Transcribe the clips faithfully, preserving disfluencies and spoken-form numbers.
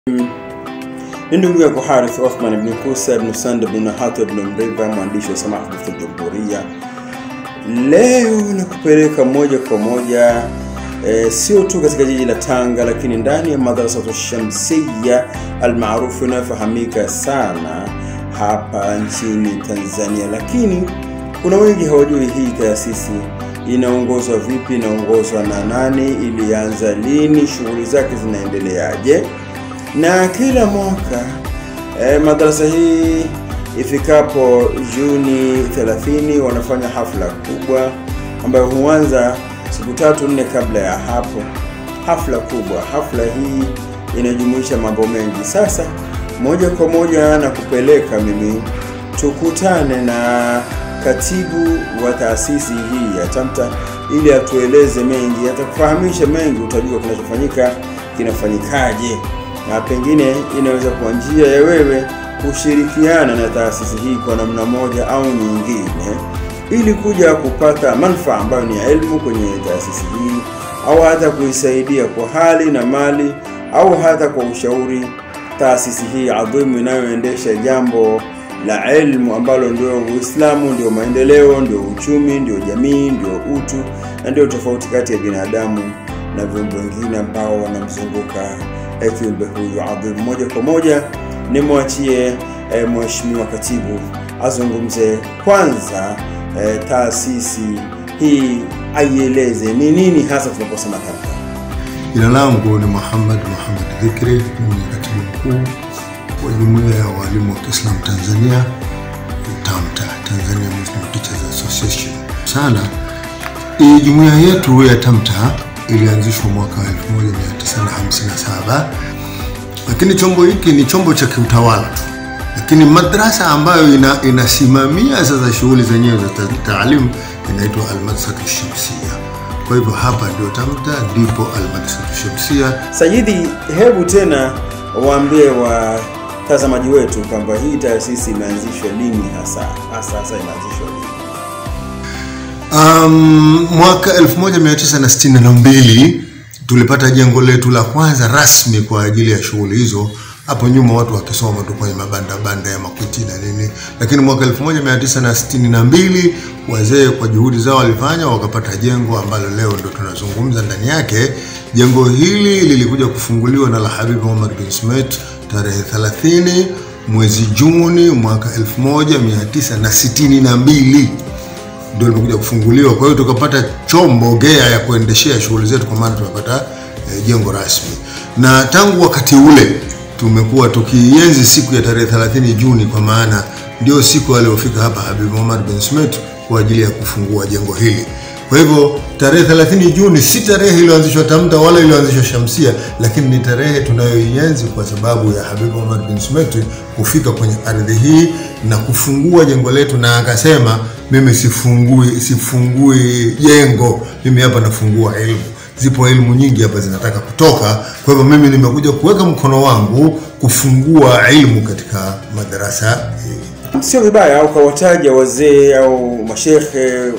Ndugu yako Harith Othman ibn Kusa ibn Sanda ibn Hatib ibn Mriva, mwandishi wa Samaha Bithul Jamhuria. Leo nakupeleka moja kwa moja e, sio tu katika jiji la Tanga, lakini ndani ya Madrasatu Shamsia almaarufu inayofahamika sana hapa nchini Tanzania. Lakini kuna wengi hawajui hii taasisi inaongozwa vipi, inaongozwa na nani, ilianza lini, shughuli zake zinaendeleaje. Na kila mwaka eh, madrasa hii ifikapo Juni thelathini wanafanya hafla kubwa ambayo huanza siku tatu nne kabla ya hapo. Hafla kubwa. Hafla hii inajumuisha mambo mengi. Sasa moja kwa moja na kupeleka mimi tukutane na katibu wa taasisi hii ya TAMTA ili atueleze mengi, atakufahamisha mengi, utajua kinachofanyika kinafanyikaje, na pengine inaweza kuwa njia ya wewe kushirikiana na taasisi hii kwa namna moja au nyingine ili kuja kupata manufaa ambayo ni elimu kwenye taasisi hii, au hata kuisaidia kwa hali na mali, au hata kwa ushauri taasisi hii adhimu inayoendesha jambo la elimu ambalo ndio Uislamu, ndio maendeleo, ndio uchumi, ndio jamii, ndio utu, na ndio tofauti kati ya binadamu na viumbe wengine ambao wanamzunguka kiumbe huyu adhimu. Moja kwa moja nimwachie e, mheshimiwa katibu azungumze kwanza e, taasisi hii, aieleze ni nini hasa tunaposema TAMTA. Jina langu ni Muhammad Muhammad Dhikri, ni katibu mkuu wa Jumuiya ya Walimu wa Kiislamu Tanzania, TAMTA, Tanzania Muslim Teachers Association. Sana hii jumuiya yetu ya TAMTA ilianzishwa mwaka elfu moja mia tisa hamsini na saba, lakini chombo hiki ni chombo cha kiutawala tu, lakini madrasa ambayo ina, inasimamia sasa shughuli zenyewe za taalimu inaitwa Al-Madrasatu Shamsia. Kwa hivyo hapa ndio TAMTA, ndipo Al-Madrasatu Shamsia. Sayyidi, hebu tena waambie watazamaji wetu kwamba hii taasisi imeanzishwa lini hasa hasa hasa imeanzishwa lini? Um, mwaka elfu moja mia tisa sitini na mbili tulipata jengo letu la kwanza rasmi kwa ajili ya shughuli hizo. Hapo nyuma watu wakisoma tu kwenye mabanda banda ya Makwiti na nini, lakini mwaka elfu moja mia tisa sitini na mbili wazee kwa juhudi zao walifanya wakapata jengo ambalo leo ndo tunazungumza ndani yake. Jengo hili lilikuja kufunguliwa na Al-Habib Omar bin Smith tarehe thelathini mwezi Juni mwaka elfu moja mia tisa sitini na mbili. Ndio limekuja kufunguliwa. Kwa hiyo tukapata chombo gea ya kuendeshea shughuli zetu, kwa maana tumepata e, jengo rasmi. Na tangu wakati ule tumekuwa tukienzi siku ya tarehe thelathini Juni, kwa maana ndio siku aliyofika hapa Habib Omar bin Smith kwa ajili ya kufungua jengo hili. Kwa hivyo tarehe thelathini Juni si tarehe iliyoanzishwa TAMTA wala iliyoanzishwa Shamsia, lakini ni tarehe tunayoienzi kwa sababu ya Habib Omar bin Smith kufika kwenye ardhi hii na kufungua jengo letu, na akasema mimi sifungui sifungui jengo, mimi hapa nafungua elimu. Zipo elimu nyingi hapa zinataka kutoka, kwa hivyo mimi nimekuja kuweka mkono wangu kufungua elimu katika madarasa hii. Sio vibaya au kawataja wazee au mashekhe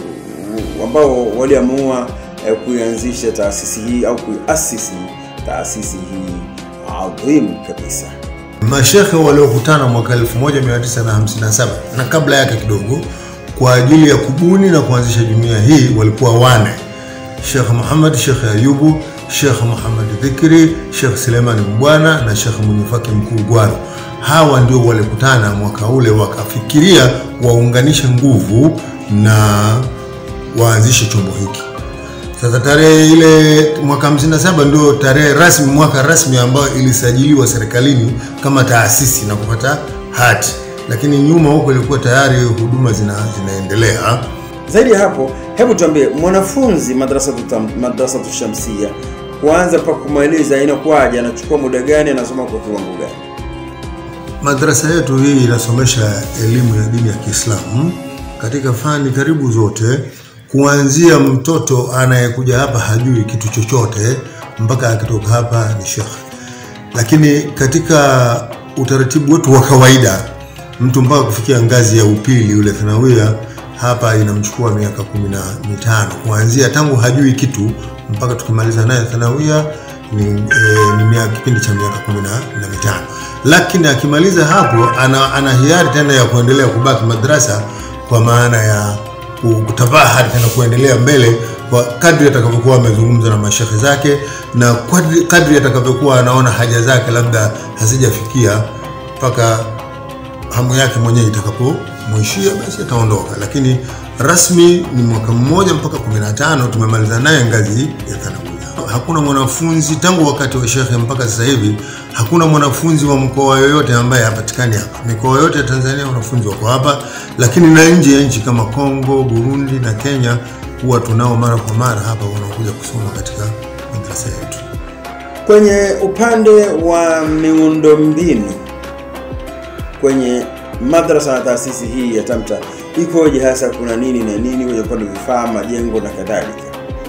ambao waliamua eh, kuanzisha taasisi hii au kuasisi taasisi hii adhimu kabisa. Mashekhe waliokutana mwaka elfu moja mia tisa hamsini na saba na kabla yake kidogo kwa ajili ya kubuni na kuanzisha jumuiya hii walikuwa wane: Sheikh Muhammad, Sheikh Ayubu, Sheikh Muhammad Dhikri, Sheikh Suleiman Mbwana na Sheikh Munyifaki Mkuu Gwaro. Hawa ndio walikutana mwaka ule wakafikiria waunganishe nguvu na waanzishe chombo hiki. Sasa tarehe ile mwaka hamsini na saba ndio tarehe rasmi, mwaka rasmi ambao ilisajiliwa serikalini kama taasisi na kupata hati, lakini nyuma huko ilikuwa tayari huduma zina, zinaendelea. Zaidi hapo, hebu tuambie mwanafunzi madrasatu madrasatu Shamsia kuanza pa kumaliza inakuwaje, anachukua muda gani, anasoma kwa kiwango gani? Madrasa yetu hii inasomesha elimu ya dini ya Kiislamu katika fani karibu zote, kuanzia mtoto anayekuja hapa hajui kitu chochote mpaka akitoka hapa ni shekhi. Lakini katika utaratibu wetu wa kawaida mtu mpaka kufikia ngazi ya upili ule thanawia hapa inamchukua miaka kumi na mitano, kuanzia tangu hajui kitu mpaka tukimaliza naye thanawia ni, e, ni miaka kipindi cha miaka kumi na mitano. Lakini akimaliza hapo ana, ana hiari tena ya kuendelea kubaki madrasa, kwa maana ya kutabaha tena kuendelea mbele kwa kadri atakavyokuwa amezungumza na mashaikh zake, na kadri, kadri atakavyokuwa anaona haja zake labda hazijafikia mpaka hamu yake mwenyewe itakapomwishia, basi ataondoka. Lakini rasmi ni mwaka mmoja mpaka kumi na tano tumemaliza naye ngazi ya thanawi. Hakuna mwanafunzi tangu wakati wa shekhe mpaka sasa hivi, hakuna mwanafunzi wa mkoa yoyote ambaye hapatikani hapa. Mikoa yote ya Tanzania wanafunzi wako hapa, lakini na nje ya nchi kama Kongo, Burundi na Kenya huwa tunao mara kwa mara hapa wanakuja kusoma katika madrasa yetu. Kwenye upande wa miundombinu kwenye madrasa na taasisi hii ya TAMTA ikoje hasa, kuna nini na nini kwenye upande wa vifaa, majengo na kadhalika?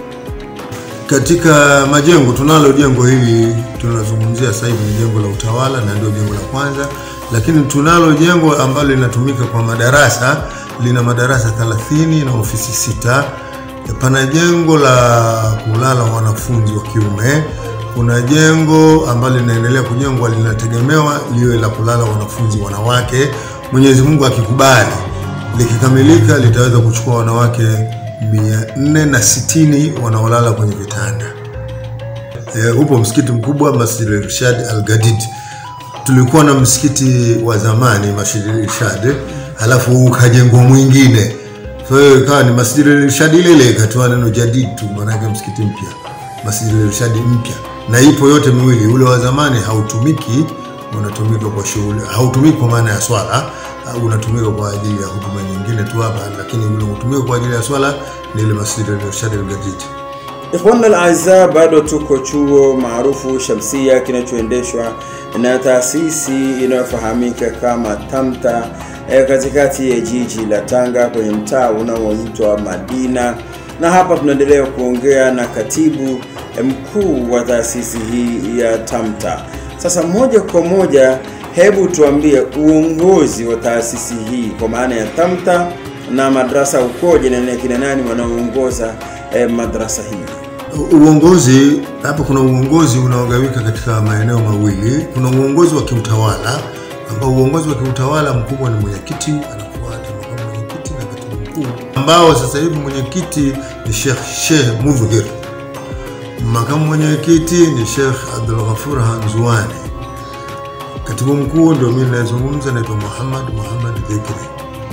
Katika majengo tunalo jengo hili tunazungumzia sasa hivi ni jengo la utawala na ndio jengo la kwanza, lakini tunalo jengo ambalo linatumika kwa madarasa, lina madarasa thelathini na ofisi sita. Pana jengo la kulala wanafunzi wa kiume, kuna jengo ambalo linaendelea kujengwa linategemewa liwe la kulala wanafunzi wanawake. Mwenyezi Mungu akikubali likikamilika litaweza kuchukua wanawake mia nne na sitini wanaolala kwenye vitanda. E, upo msikiti mkubwa Masjid al-Irshad al-Gadid. Tulikuwa na msikiti wa zamani Masjid al-Irshad, halafu ukajengwa mwingine. So hiyo ikawa ni Masjid al-Irshad ile ile, ikatoa neno jadid tu, maana yake msikiti mpya, Masjid al-Irshad mpya. Na ipo yote miwili, ule wa zamani hautumiki, unatumika kwa shughuli, hautumiki kwa maana ya swala, unatumika kwa ajili ya huduma nyingine tu hapa, lakini ule unatumika kwa ajili ya swala ni ile Masjid al-Irshad al-Gadid. Ikhwanna al-Aizza, bado tuko chuo maarufu Shamsia kinachoendeshwa na taasisi inayofahamika kama TAMTA e, katikati ya jiji la Tanga kwenye mtaa unaoitwa Madina, na hapa tunaendelea kuongea na katibu mkuu wa taasisi hii ya TAMTA. Sasa moja kwa moja, hebu tuambie uongozi wa taasisi hii kwa maana ya TAMTA na madrasa ukoje, na kina nani wanaoongoza eh, madrasa hii? Uongozi hapa, kuna uongozi unaogawika katika maeneo mawili. Kuna uongozi wa kiutawala ambao uongozi wa kiutawala mkubwa ni mwenyekiti, anafuata makamu mwenyekiti na katibu mkuu, ambao sasa hivi mwenyekiti ni Sheikh Sheikh Mudhhir, makamu mwenyekiti ni Sheikh Abdul Ghafur Hanzuani, katibu mkuu ndio mimi ninazungumza, naitwa Muhammad Muhammad Dhikri.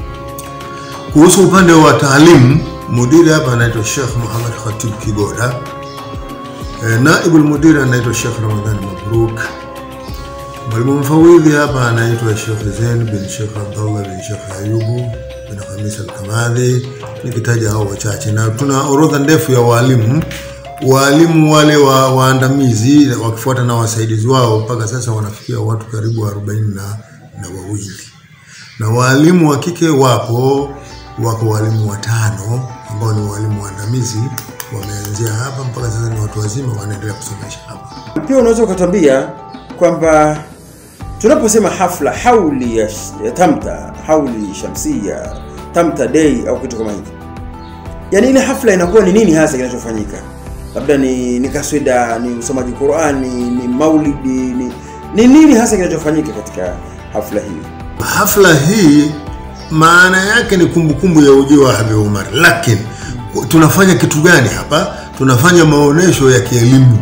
Kuhusu upande wa taalimu, mudiri hapa anaitwa Sheikh Muhammad Khatib Kigoda, e, naibu mudiri anaitwa Sheikh Ramadhan Mabruk, mwalimu mfawidhi hapa anaitwa Sheikh Zain bin Sheikh Abdullah bin Sheikh Ayubu bin Khamis al-Kamadhi, nikitaja hao wachache. Na tuna orodha ndefu ya walimu walimu wale wa waandamizi wakifuata na wasaidizi wao, mpaka sasa wanafikia watu karibu arobaini na wawili. Na walimu wa kike wapo, wako walimu watano ambao ni walimu waandamizi, wameanzia hapa mpaka sasa ni watu wazima wanaendelea kusomesha hapa. Pia unaweza kutambia kwamba tunaposema hafla hauli ya, ya TAMTA, hauli Shamsia, TAMTA Day au kitu kama hivi, yani ile hafla inakuwa ni nini hasa kinachofanyika? Labda ni ni kaswida, ni usomaji Qur'ani, ni maulidi, ni ni nini hasa kinachofanyika katika hafla hii? Hafla hii maana yake ni kumbukumbu ya ujio wa Habib Umar, lakini tunafanya kitu gani hapa? Tunafanya maonesho ya kielimu.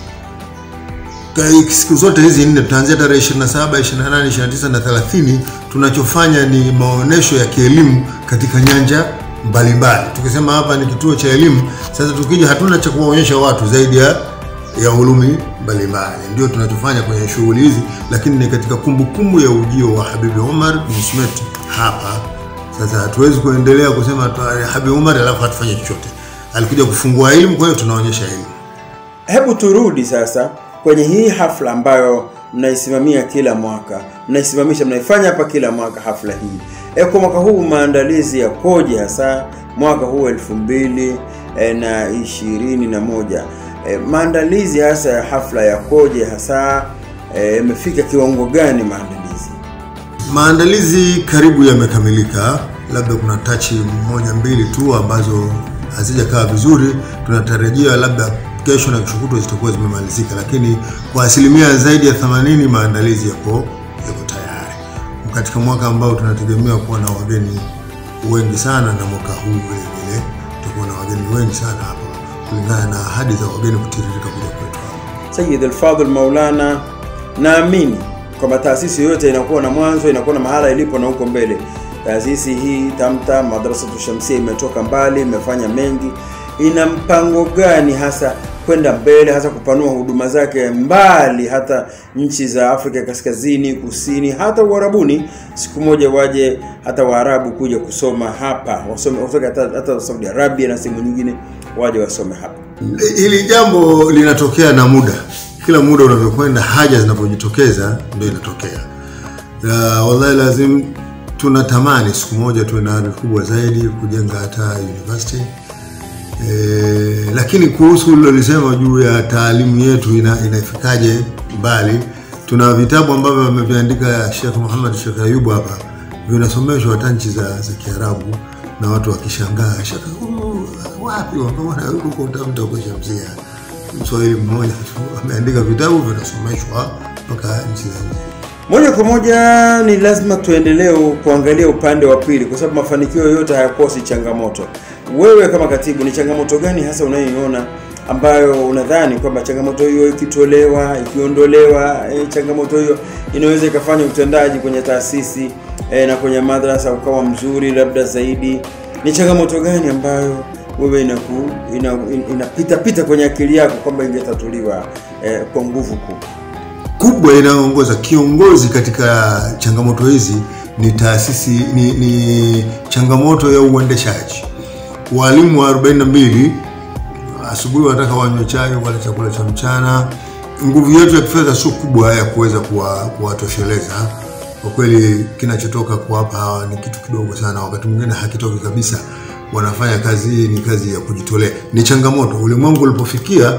Siku zote hizi nne, tutaanzia tarehe ishirini na saba, ishirini na nane, ishirini na tisa na thelathini, tunachofanya ni maonesho ya kielimu katika nyanja mbalimbali. Tukisema hapa ni kituo cha elimu, sasa tukija hatuna cha kuwaonyesha watu zaidi ya ya ulumi mbalimbali. Ndio tunachofanya kwenye shughuli hizi, lakini ni katika kumbukumbu ya ujio wa Habib Umar bin Smet hapa. Sasa hatuwezi kuendelea kusema Habib Umar alafu hatufanye chochote. Alikuja kufungua elimu, kwa hiyo tunaonyesha elimu. Hebu turudi sasa kwenye hii hafla ambayo mnaisimamia kila mwaka, mnaisimamisha, mnaifanya hapa kila mwaka hafla hii. E, kwa mwaka huu maandalizi yakoje hasa mwaka huu elfu mbili na ishirini na moja? E, maandalizi hasa ya hafla yakoje hasa, yamefika e, kiwango gani maandalizi? Maandalizi karibu yamekamilika, labda kuna tachi moja mbili tu ambazo hazijakaa vizuri. Tunatarajia labda kesho na kesho kutwa zitakuwa zimemalizika, lakini kwa asilimia zaidi ya themanini maandalizi yako yako tayari. Katika mwaka ambao tunategemea kuwa na wageni wengi sana, na mwaka huu vile vile tutakuwa na wageni wengi sana hapa kulingana na ahadi za wageni kutiririka kuja kwetu hapa. Sayyid al-Fadhil Maulana, naamini kwamba taasisi yote inakuwa na mwanzo, inakuwa na mahala ilipo na huko mbele. Taasisi hii Tamta Madrasatu Shamsia imetoka mbali, imefanya mengi. Ina mpango gani hasa kwenda mbele, hasa kupanua huduma zake mbali hata nchi za Afrika Kaskazini, Kusini, hata Uarabuni? Siku moja waje hata Waarabu kuja kusoma hapa, wasome kutoka hata, hata Saudi Arabia na sehemu nyingine waje wasome hapa. Hili jambo linatokea na muda. Kila muda unavyokwenda, haja zinapojitokeza ndio inatokea. Uh, wallahi lazim tunatamani siku moja tuwe na ardhi kubwa zaidi kujenga hata university. E, lakini kuhusu ulilolisema juu ya taalimu yetu ina, inafikaje mbali, tuna vitabu ambavyo ameviandika Sheikh Muhammad Sheikh Ayubu hapa, vinasomeshwa hata nchi za, za Kiarabu, na watu wakishangaa, Sheikh wapi wanaona huko utamta kwa Shamsia? Mswahili mmoja ameandika vitabu vinasomeshwa mpaka nchi za nje. Moja kwa moja ni lazima tuendelee kuangalia upande wa pili, kwa sababu mafanikio yote hayakosi changamoto. Wewe kama katibu, ni changamoto gani hasa unayoiona ambayo unadhani kwamba changamoto hiyo ikitolewa, ikiondolewa, e, changamoto hiyo inaweza ikafanya utendaji kwenye taasisi e, na kwenye madrasa ukawa mzuri labda zaidi? Ni changamoto gani ambayo wewe inaku ina, inapita pita kwenye akili yako kwamba ingetatuliwa e, kwa nguvu kubwa? Kubwa inaongoza kiongozi katika changamoto hizi ni taasisi ni, ni changamoto ya uendeshaji. Walimu wa arobaini na mbili asubuhi wanataka wanywe chai wala chakula cha mchana. Nguvu yetu ya kifedha sio kubwa ya kuweza kuwatosheleza. Kwa kweli kinachotoka kwa hapa hawa ni kitu kidogo sana, wakati mwingine hakitoki kabisa. Wanafanya kazi hii ni kazi ya kujitolea. Ni changamoto. Ulimwengu ulipofikia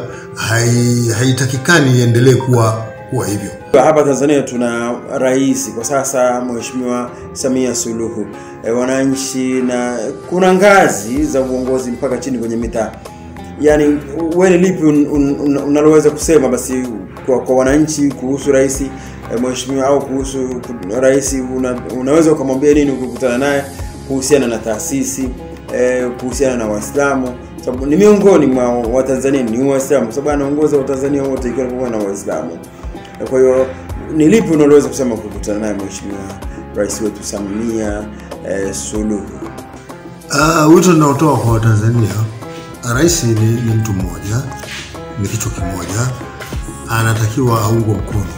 haitakikani iendelee kuwa kuwa hivyo. Hapa Tanzania tuna rais kwa sasa Mheshimiwa Samia Suluhu. E, wananchi na kuna ngazi za uongozi mpaka chini kwenye mitaa. Yaani wewe lipi un, un, un, unaloweza kusema basi kwa, kwa wananchi kuhusu rais e, Mheshimiwa, au kuhusu rais una, unaweza kumwambia nini ukikutana naye kuhusiana na taasisi, e, kuhusiana na Waislamu? Sababu ni miongoni mwa Watanzania ni Waislamu, sababu anaongoza Watanzania wote ikiwa pamoja na Waislamu. Kwa hiyo ni lipi unaloweza kusema kukutana naye Mheshimiwa Rais wetu Samia eh, Suluhu? Ah, uh, wito ninaotoa kwa Watanzania, rais ni, ni mtu mmoja, ni kichwa kimoja, anatakiwa aungwe mkono.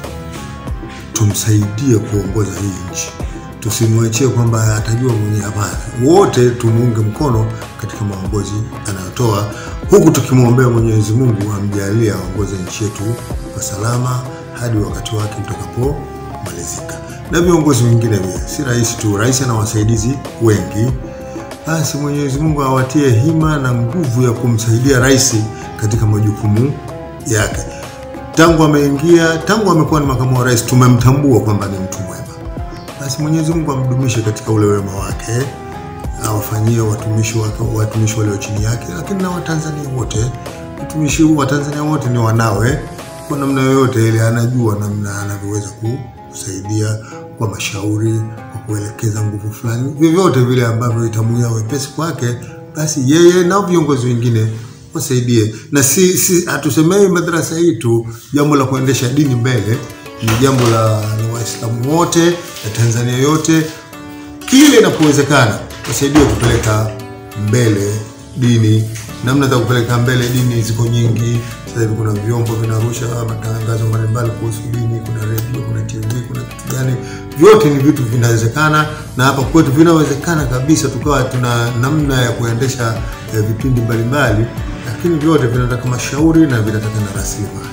Tumsaidie kuongoza hii nchi. Tusimwachie kwamba atajua mwenyewe, hapana. Wote tumuunge mkono katika maongozi anayotoa, huku tukimwombea Mwenyezi Mungu amjalie aongoze nchi yetu kwa salama hadi wakati wake utakapomalizika. Na viongozi wengine pia, si rais tu, rais ana wasaidizi wengi. Basi Mwenyezi Mungu awatie hima na nguvu ya kumsaidia rais katika majukumu yake. Tangu ameingia, tangu amekuwa ni makamu wa rais, tumemtambua kwamba ni mtu mwema. Basi Mwenyezi Mungu amdumishe katika ule wema wake, awafanyie watumishi wake, watumishi walio chini yake, lakini na Watanzania wote. Watumishi wa Tanzania wote ni wanawe. Kwa namna yoyote ile anajua namna anavyoweza kusaidia kwa mashauri, kwa kuelekeza nguvu fulani, vyovyote vile ambavyo itamuia wepesi kwake, basi yeye na viongozi wengine wasaidie. Na si, si hatusemei madrasa hii tu, jambo la kuendesha dini mbele ni jambo la, la Waislamu wote na Tanzania yote. Kile inapowezekana wasaidie kupeleka mbele dini. Namna za kupeleka mbele dini ziko nyingi. Sasa hivi kuna vyombo vinarusha matangazo mbalimbali kuhusu dini, kuna radio, kuna T V, kuna kitu gani. Vyote ni vitu vinawezekana, na hapa kwetu vinawezekana kabisa tukawa tuna namna ya kuendesha eh, vipindi mbalimbali, lakini vyote vinataka mashauri na vinataka na rasilimali.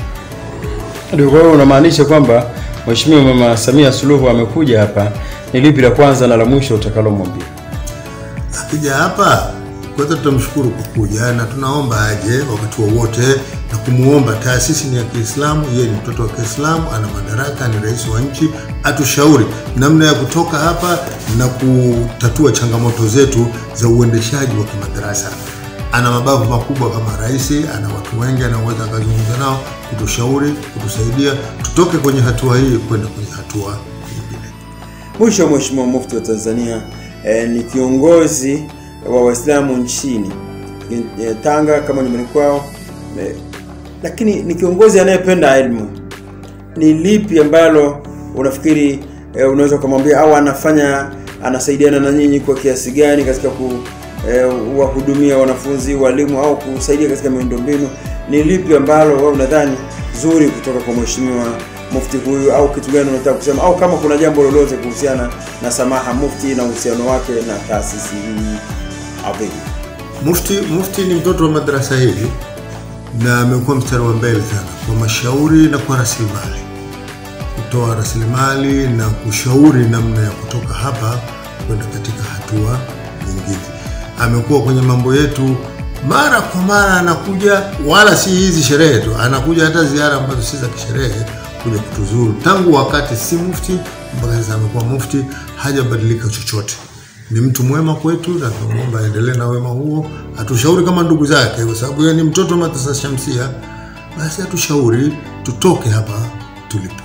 Ndio kwa hiyo unamaanisha kwamba Mheshimiwa Mama Samia Suluhu amekuja hapa, ni lipi la kwanza na la mwisho utakalomwambia? Akija hapa kwanza tutamshukuru kwa kuja, na tunaomba aje wakati wowote, na kumuomba taasisi ni ya Kiislamu, yeye ni mtoto wa Kiislamu, ana madaraka, ni rais wa nchi, atushauri namna ya kutoka hapa na kutatua changamoto zetu za uendeshaji wa kimadrasa. ana mabavu makubwa kama rais, ana watu wengi anaweza kuzungumza nao, kutushauri, kutusaidia tutoke kwenye hatua hii kwenda kwenye hatua nyingine. Mwisho, Mheshimiwa Mufti wa Tanzania eh, ni kiongozi wa Waislamu nchini eh, Tanga kama nyumbani kwao, eh, lakini ni kiongozi anayependa elimu. Ni lipi ambalo unafikiri eh, unaweza kumwambia au anafanya anasaidiana na nyinyi kwa kiasi gani katika ku eh, wahudumia wanafunzi, walimu au kusaidia katika miundombinu? Ni lipi ambalo wewe unadhani zuri kutoka kwa Mheshimiwa Mufti huyu, au kitu gani unataka kusema, au kama kuna jambo lolote kuhusiana na Samaha Mufti na uhusiano wake na taasisi hii adhimu? Mufti Mufti ni mtoto wa madrasa hili na amekuwa mstari wa mbele sana kwa mashauri na kwa rasilimali, kutoa rasilimali na kushauri namna ya kutoka hapa kwenda katika hatua nyingine. Amekuwa kwenye mambo yetu mara kwa mara, anakuja, wala si hizi sherehe tu, anakuja hata ziara ambazo si za kisherehe kuja kutuzuru. Tangu wakati si mufti mpaka sasa amekuwa mufti, hajabadilika chochote. Ni mtu mwema kwetu na tunaomba aendelee na wema huo, atushauri kama ndugu zake, kwa sababu yeye ni mtoto wa madrasa Shamsia. Basi atushauri tutoke hapa tulipo.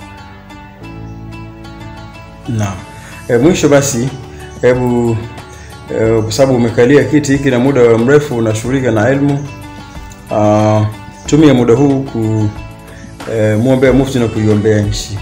Naam. E, mwisho basi hebu e, kwa sababu umekalia kiti hiki na muda mrefu unashughulika na elimu, uh, tumia muda huu ku e, muombea Mufti na kuiombea nchi.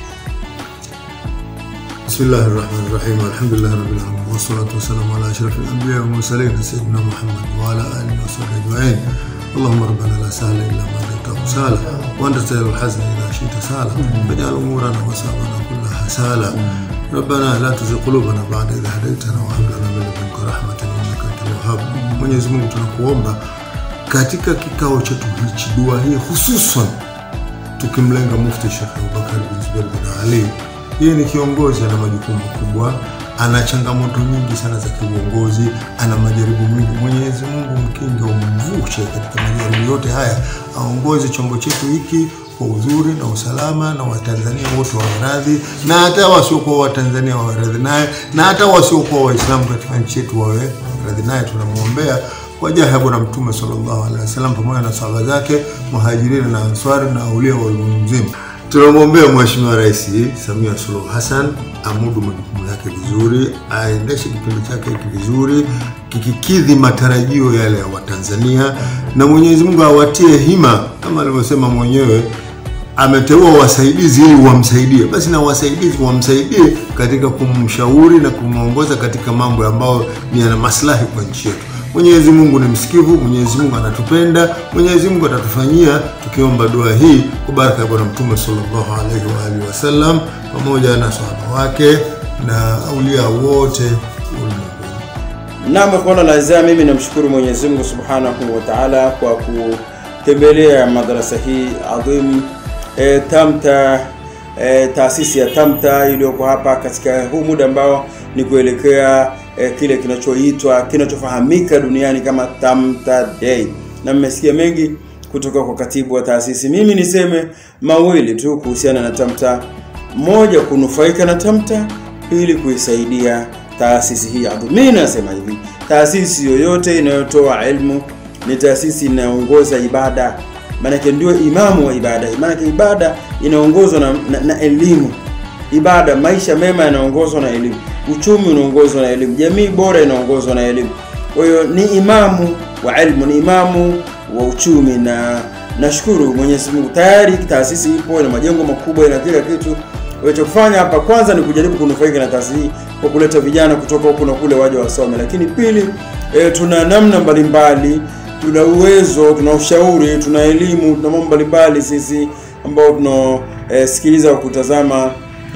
Bismillahirrahmanirrahim. Alhamdulillah rabbil alamin. Wassalatu wassalamu ala ashrafil anbiya wal mursalin sayyidina Muhammad wa ala alihi wa sahbihi ajma'in. Allahumma rabbana la sahla illa ma ja'altahu sahla wa anta taj'alul hazna idha shi'ta sahla waj'al umurana wa sabana kullaha sahla. Rabbana la tuzigh qulubana ba'da idh hadaytana wa hab lana min ladunka rahmatan innaka antal wahhab. Mwenyezi Mungu tunakuomba katika kikao chetu hichi, dua hii hususan tukimlenga Mufti Sheikh Abubakar bin Zubair bin Ali. Yeye ni kiongozi, ana majukumu makubwa, ana changamoto nyingi sana za kiongozi, ana majaribu mengi. Mwenyezi Mungu mkinge, umvushe katika majaribu yote haya, aongoze chombo chetu hiki kwa uzuri na usalama, na Watanzania wote wawe radhi, na hata wasiokuwa Watanzania wawe radhi naye, na hata wasiokuwa Waislamu katika nchi yetu wawe radhi naye. Tunamuombea kwa jaha ya Bwana Mtume sallallahu alaihi wasallam pamoja na sahaba zake, muhajirin na ansari na aulia wa mzima. Tunamwombea Mheshimiwa Rais Samia Suluhu Hassan amudu majukumu yake vizuri, aendeshe kipindi chake vizuri, kikikidhi matarajio yale ya Watanzania, na Mwenyezi Mungu awatie hima kama alivyosema mwenyewe ameteua wasaidizi ili wamsaidie. Basi na wasaidizi wamsaidie katika kumshauri na kumuongoza katika mambo ambayo ni yana maslahi kwa nchi yetu. Mwenyezi Mungu ni msikivu, Mwenyezi Mungu anatupenda, Mwenyezi Mungu atatufanyia, tukiomba dua hii kwa baraka ya Bwana Mtume sallallahu alaihi wa alihi wasallam pamoja na sahaba wake na aulia wote ulimwenguni. Naam, kwa lazima mimi namshukuru Mwenyezi Mungu Subhanahu wa Ta'ala kwa kutembelea madrasa hii adhim e, Tamta e, taasisi ya Tamta iliyoko hapa katika huu muda ambao ni kuelekea e, kile kinachoitwa kinachofahamika duniani kama Tamta Day. Na mmesikia mengi kutoka kwa katibu wa taasisi. Mimi niseme mawili tu kuhusiana na Tamta. Moja, kunufaika na Tamta; pili, kuisaidia taasisi hii adhimu. Mimi nasema hivi, taasisi yoyote inayotoa elimu ni taasisi inaongoza ibada, maana ndio imamu wa ibada. Maana ibada inaongozwa na, na, na elimu. Ibada, maisha mema yanaongozwa na elimu, uchumi unaongozwa na elimu, jamii bora inaongozwa na elimu. Kwa hiyo ni imamu wa elimu, ni imamu wa uchumi. Na nashukuru Mwenyezi Mungu tayari taasisi ipo na majengo makubwa na kila kitu. Walichofanya hapa kwanza ni kujaribu kunufaika na taasisi kwa kuleta vijana kutoka huko na kule waje wasome. Lakini pili, e, tuna namna mbalimbali, tuna uwezo, tuna ushauri, tuna elimu, tuna mambo mbalimbali sisi ambao tunasikiliza e, au kutazama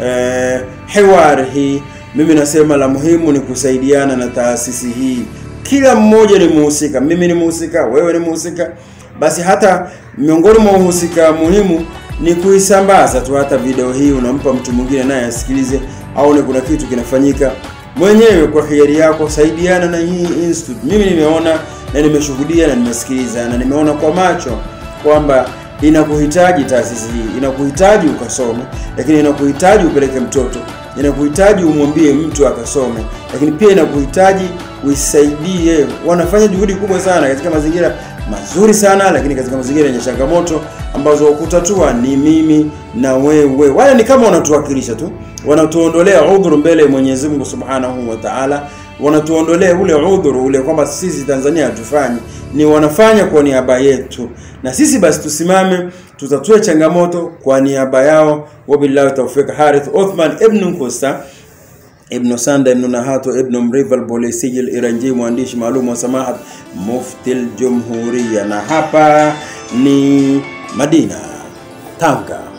e, hiwari hii. Mimi nasema la muhimu ni kusaidiana na taasisi hii. Kila mmoja ni muhusika, mimi ni muhusika, wewe ni muhusika. Basi hata miongoni mwa muhusika muhimu ni kuisambaza tu hata video hii, unampa mtu mwingine naye asikilize, aone kuna kitu kinafanyika. Mwenyewe kwa hiari yako saidiana na hii institute. Mimi nimeona na nimeshuhudia na nimesikiliza na nimeona kwa macho kwamba inakuhitaji taasisi hii, inakuhitaji ukasome, lakini inakuhitaji upeleke mtoto, inakuhitaji umwambie mtu akasome, lakini pia inakuhitaji uisaidie. Wanafanya juhudi kubwa sana katika mazingira mazuri sana, lakini katika mazingira yenye changamoto ambazo kutatua ni mimi na wewe. Wale ni kama wanatuwakilisha tu, wanatuondolea udhuru mbele Mwenyezi Mungu Subhanahu wa Ta'ala, wanatuondolea ule udhuru ule kwamba sisi Tanzania hatufanyi, ni wanafanya kwa niaba yetu, na sisi basi tusimame tutatue changamoto kwa niaba yao. Wabillahi tawfik. Harith Othman ibn Nkusta ibn Sanda ibn Nahato ibn Mriva al-Bolesi al-Iranji, mwandishi maalum wa Samahat Mufti al-Jumhuriya, na hapa ni Madina, Tanga.